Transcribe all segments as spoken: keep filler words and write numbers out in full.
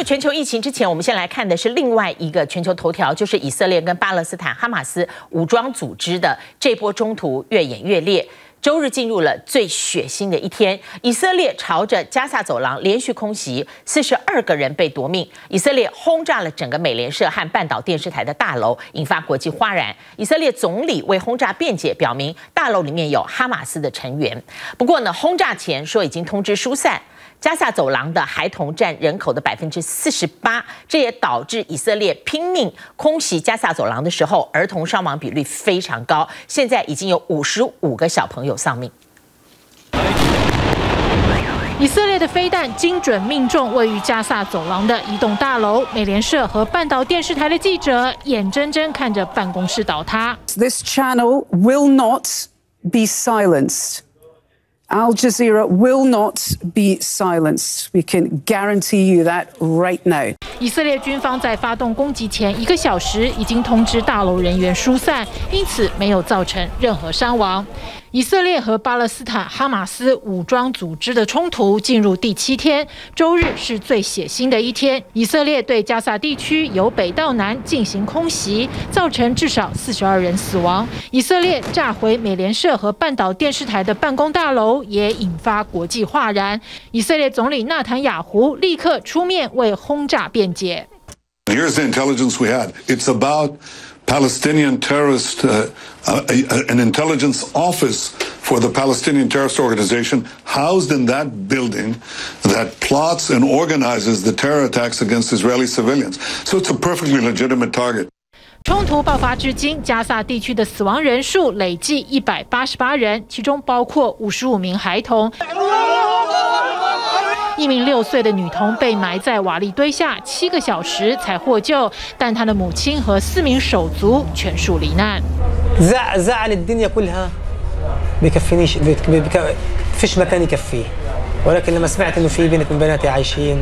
入全球疫情之前，我们先来看的是另外一个全球头条，就是以色列跟巴勒斯坦哈马斯武装组织的这波冲突越演越烈。周日进入了最血腥的一天，以色列朝着加萨走廊连续空袭，四十二个人被夺命。以色列轰炸了整个美联社和半岛电视台的大楼，引发国际哗然。以色列总理为轰炸辩解，表明大楼里面有哈马斯的成员。不过呢，轰炸前说已经通知疏散。加萨走廊的孩童占人口的百分之四十八，这也导致以色列拼命空袭加萨走廊的时候，儿童伤亡比率非常高。现在已经有五十五个小朋友丧命。 以色列的飞弹精准命中位于加萨走廊的一栋大楼，美联社和半岛电视台的记者眼睁睁看着办公室倒塌。 This channel will not be silenced. Al Jazeera will not be silenced. We can guarantee you that right now. 以色列军方在发动攻击前一个小时已经通知大楼人员疏散，因此没有造成任何伤亡。以色列和巴勒斯坦哈马斯武装组织的冲突进入第七天，周日是最血腥的一天。以色列对加萨地区由北到南进行空袭，造成至少四十二人死亡。以色列炸毁美联社和半岛电视台的办公大楼，也引发国际哗然。以色列总理纳坦雅胡立刻出面为轰炸辩解。 Here's the intelligence we had. It's about Palestinian terrorist, uh, uh, an intelligence office for the Palestinian terrorist organization housed in that building that plots and organizes the terror attacks against Israeli civilians. So it's a perfectly legitimate target. 冲突爆发至今，加萨地区的死亡人数累计一百八十八人，其中包括五十五名孩童。一名六岁的女童被埋在瓦砾堆下，七个小时才获救，但她的母亲和四名手足全数罹难。 زعل الدنيا كلها بكفينيش فيش مكان يكفيه ولكن لما سمعت إنه في بنت من بناتي عايشين。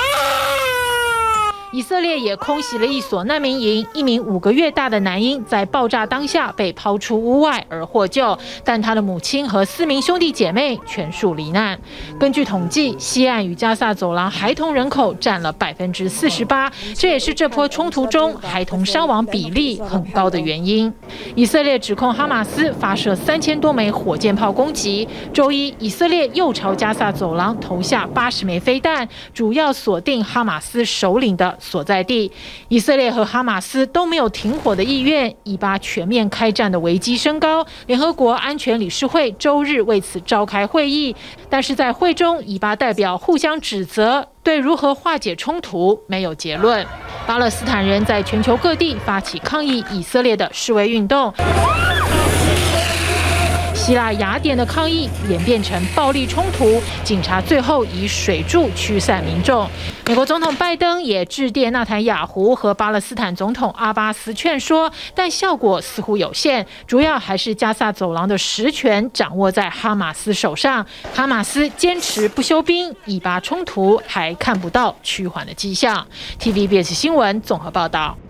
以色列也空袭了一所难民营，一名五个月大的男婴在爆炸当下被抛出屋外而获救，但他的母亲和四名兄弟姐妹全数罹难。根据统计，西岸与加萨走廊孩童人口占了百分之四十八，这也是这波冲突中孩童伤亡比例很高的原因。以色列指控哈马斯发射三千多枚火箭炮攻击。周一，以色列又朝加萨走廊投下八十枚飞弹，主要锁定哈马斯首领的所在地。以色列和哈马斯都没有停火的意愿，以巴全面开战的危机升高。联合国安全理事会周日为此召开会议，但是在会中，以巴代表互相指责，对如何化解冲突没有结论。巴勒斯坦人在全球各地发起抗议以色列的示威运动。希腊雅典的抗议演变成暴力冲突，警察最后以水柱驱散民众。美国总统拜登也致电纳坦雅胡和巴勒斯坦总统阿巴斯劝说，但效果似乎有限，主要还是加萨走廊的实权掌握在哈马斯手上。哈马斯坚持不休兵，以巴冲突还看不到趋缓的迹象。T V B S 新闻综合报道。